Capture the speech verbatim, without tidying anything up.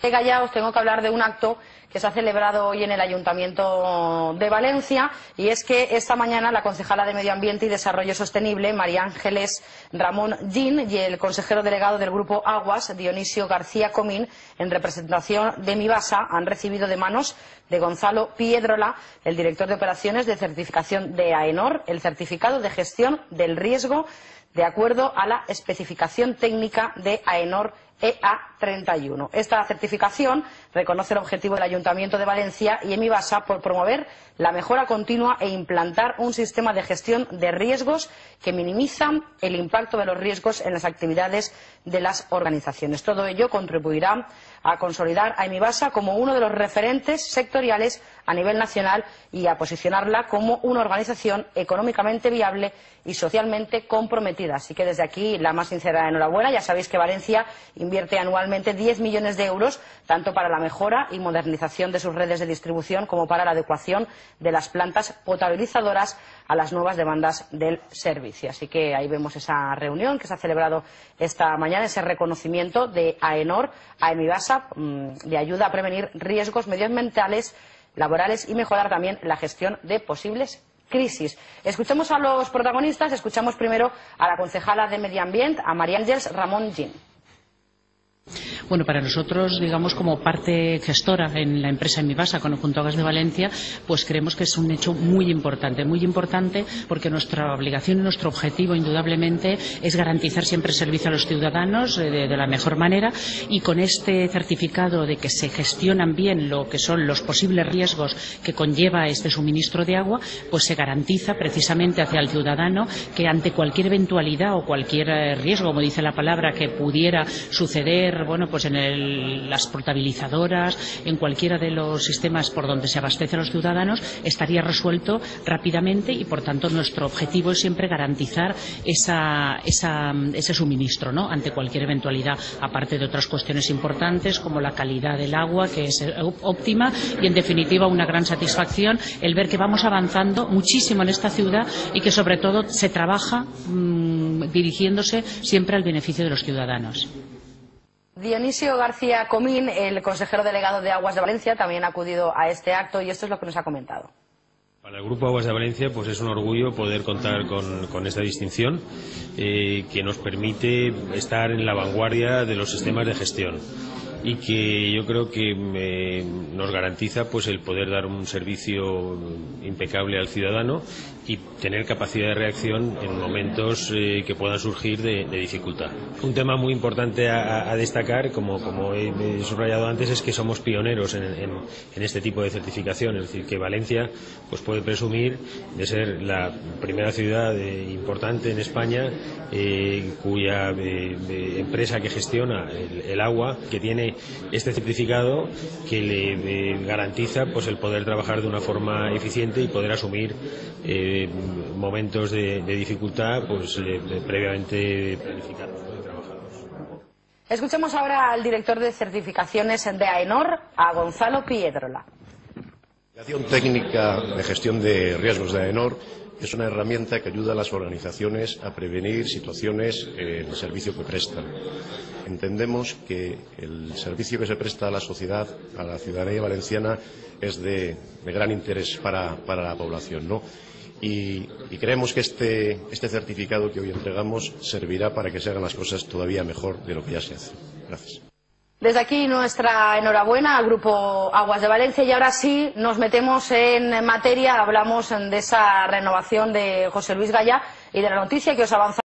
Gaya, os tengo que hablar de un acto que se ha celebrado hoy en el Ayuntamiento de Valencia, y es que esta mañana la concejala de Medio Ambiente y Desarrollo Sostenible, María Ángeles Ramón Gin, y el consejero delegado del Grupo Aguas, Dionisio García Comín, en representación de Mibasa, han recibido de manos de Gonzalo Piedrola, el director de operaciones de certificación de AENOR, el certificado de gestión del riesgo de acuerdo a la especificación técnica de AENOR E A treinta y uno. Esta certificación reconoce el objetivo del Ayuntamiento de Valencia y Mibasa por promover la mejora continua e implantar un sistema de gestión de riesgos que minimizan el impacto de los riesgos en las actividades de las organizaciones. Todo ello contribuirá a consolidar a Mibasa como uno de los referentes sectoriales a nivel nacional y a posicionarla como una organización económicamente viable y socialmente comprometida. Así que desde aquí la más sincera enhorabuena. Ya sabéis que Valencia invierte anualmente diez millones de euros tanto para la mejora y modernización de sus redes de distribución como para la adecuación de las plantas potabilizadoras a las nuevas demandas del servicio. Así que ahí vemos esa reunión que se ha celebrado esta mañana, ese reconocimiento de AENOR a Mibasa de ayuda a prevenir riesgos medioambientales, laborales y mejorar también la gestión de posibles crisis. Escuchemos a los protagonistas. Escuchamos primero a la concejala de Medio Ambiente, a María Ángeles Ramón Gin. Bueno, para nosotros, digamos, como parte gestora en la empresa Mibasa, junto a Aguas de Valencia, pues creemos que es un hecho muy importante, muy importante porque nuestra obligación y nuestro objetivo, indudablemente, es garantizar siempre el servicio a los ciudadanos de, de la mejor manera, y con este certificado de que se gestionan bien lo que son los posibles riesgos que conlleva este suministro de agua, pues se garantiza precisamente hacia el ciudadano que ante cualquier eventualidad o cualquier riesgo, como dice la palabra, que pudiera suceder, bueno, pues en el, las potabilizadoras, en cualquiera de los sistemas por donde se abastece a los ciudadanos, estaría resuelto rápidamente, y por tanto nuestro objetivo es siempre garantizar esa, esa, ese suministro, ¿no?, ante cualquier eventualidad, aparte de otras cuestiones importantes como la calidad del agua, que es óptima, y en definitiva una gran satisfacción el ver que vamos avanzando muchísimo en esta ciudad y que sobre todo se trabaja mmm, dirigiéndose siempre al beneficio de los ciudadanos. Dionisio García Comín, el consejero delegado de Aguas de Valencia, también ha acudido a este acto y esto es lo que nos ha comentado. Para el Grupo Aguas de Valencia, pues es un orgullo poder contar con, con esta distinción eh, que nos permite estar en la vanguardia de los sistemas de gestión y que yo creo que eh, nos garantiza pues el poder dar un servicio impecable al ciudadano y tener capacidad de reacción en momentos eh, que puedan surgir de, de dificultad. Un tema muy importante a, a destacar, como, como he, he subrayado antes, es que somos pioneros en, en, en este tipo de certificación, es decir, que Valencia pues puede presumir de ser la primera ciudad eh, importante en España eh, cuya eh, eh, empresa que gestiona el, el agua, que tiene este certificado que le eh, garantiza pues el poder trabajar de una forma eficiente y poder asumir eh, momentos de, de dificultad pues eh, previamente planificados y trabajados. Escuchemos ahora al director de certificaciones de AENOR, a Gonzalo Piedrola. La Certificación técnica de gestión de riesgos de AENOR es una herramienta que ayuda a las organizaciones a prevenir situaciones en el servicio que prestan. Entendemos que el servicio que se presta a la sociedad, a la ciudadanía valenciana, es de, de gran interés para, para la población, ¿no? Y, y creemos que este, este certificado que hoy entregamos servirá para que se hagan las cosas todavía mejor de lo que ya se hace. Gracias. Desde aquí nuestra enhorabuena al Grupo Aguas de Valencia, y ahora sí nos metemos en materia. Hablamos de esa renovación de José Luis Gaya y de la noticia que os avanza